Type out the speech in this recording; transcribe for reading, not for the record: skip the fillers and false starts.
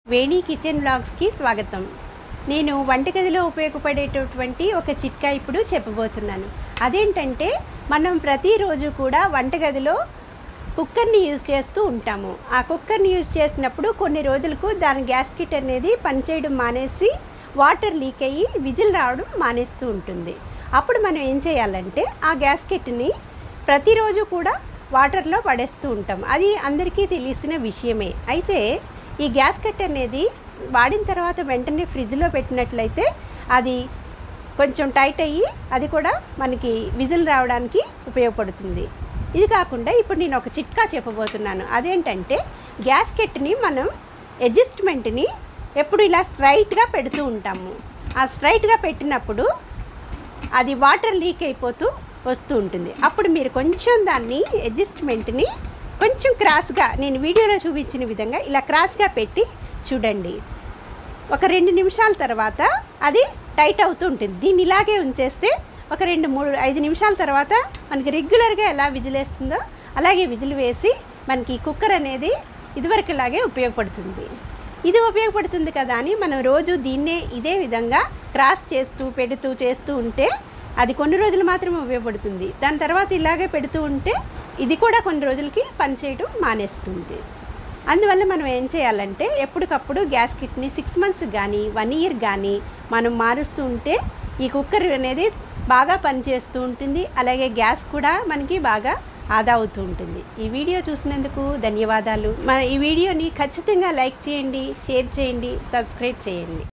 వేణి kitchen బ్లాగ్స్కి స్వాగతం. నేను వంటగదిలో ఉపయోగపడేటటువంటి ఒక చిట్కా ఇప్పుడు చెప్పబోతున్నాను. అదేంటంటే, మనం ప్రతిరోజు కూడా వంటగదిలో కుక్కర్ని యూజ్ చేస్తూ ఉంటాము. ఆ కుక్కర్ని యూజ్ చేసినప్పుడు కొన్ని రోజులకు దాని గ్యాస్కెట్ అనేది పనిచేయడం మానేసి వాటర్ లీక్ అయ్యి విజిల్ రావడం మానేస్తూ ఉంటుంది. అప్పుడు మనం ఏం చేయాలంటే, ఆ గ్యాస్కెట్ని ప్రతిరోజు కూడా వాటర్లో పడేస్తూ ఉంటాం. అది అందరికీ తెలిసిన విషయమే. అయితే ఈ గ్యాస్కెట్ అనేది వాడిన తర్వాత వెంటనే ఫ్రిడ్జ్లో పెట్టినట్లయితే అది కొంచెం టైట్ అయ్యి అది కూడా మనకి విజిల్ రావడానికి ఉపయోగపడుతుంది. ఇది కాకుండా ఇప్పుడు నేను ఒక చిట్కా చెప్పబోతున్నాను. అదేంటంటే, గ్యాస్కెట్ని మనం అడ్జస్ట్మెంట్ని ఎప్పుడు ఇలా స్ట్రైట్గా పెడుతూ ఉంటాము. ఆ స్ట్రైట్గా పెట్టినప్పుడు అది వాటర్ లీక్ అయిపోతూ వస్తూ ఉంటుంది. అప్పుడు మీరు కొంచెం దాన్ని అడ్జస్ట్మెంట్ని కొంచెం క్రాస్గా, నేను వీడియోలో చూపించిన విధంగా ఇలా క్రాస్గా పెట్టి చూడండి. ఒక 2 నిమిషాల తర్వాత అది టైట్ అవుతూ ఉంటుంది. దీన్ని ఇలాగే ఉంచేస్తే ఒక 2, 3, 5 నిమిషాల తర్వాత మనకి రెగ్యులర్గా ఎలా విజిలేస్తుందో అలాగే విజిల్ వేసి మనకి కుక్కర్ అనేది ఇదివరకులాగే ఉపయోగపడుతుంది. ఇది ఉపయోగపడుతుంది కదా అని మనం రోజు దీన్నే ఇదే విధంగా క్రాస్ చేస్తూ పెడుతూ చేస్తూ ఉంటే అది కొన్ని రోజులు మాత్రమే ఉపయోగపడుతుంది. దాని తర్వాత ఇలాగే పెడుతూ ఉంటే ఇది కూడా కొన్ని రోజులకి పనిచేయడం మానేస్తుంది. అందువల్ల మనం ఏం చేయాలంటే, ఎప్పటికప్పుడు గ్యాస్కెట్ని 6 మంత్స్ కానీ 1 ఇయర్ కానీ మనం మారుస్తూ ఉంటే ఈ కుక్కర్ అనేది బాగా పనిచేస్తూ ఉంటుంది. అలాగే గ్యాస్ కూడా మనకి బాగా ఆదా అవుతూ ఉంటుంది. ఈ వీడియో చూసినందుకు ధన్యవాదాలు. ఈ వీడియోని ఖచ్చితంగా లైక్ చేయండి, షేర్ చేయండి, సబ్స్క్రైబ్ చేయండి.